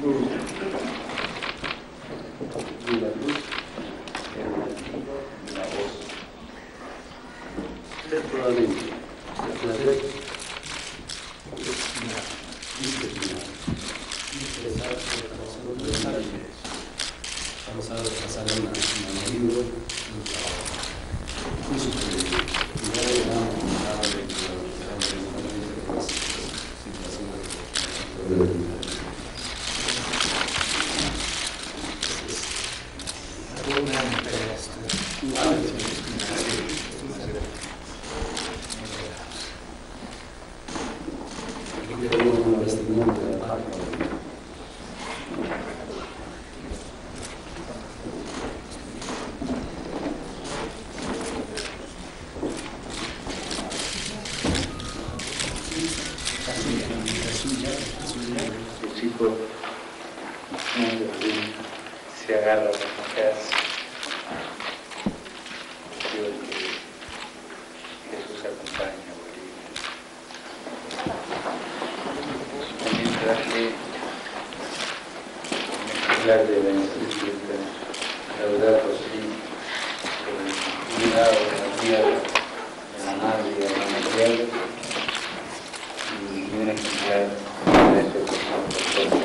luz, y la luz, el latido de la voz. Es probablemente el placer vamos a pasar a un libro, un trabajo muy superior. Y ahora llegamos a la lectura de las situaciones de se agarra las mujeres. Dios que Jesús acompaña a Bolivia. Mientras que hablar de la encíclica Laudato Si, sobre el cuidado de la tierra, de la madre y de la material, y un ejemplar de eso que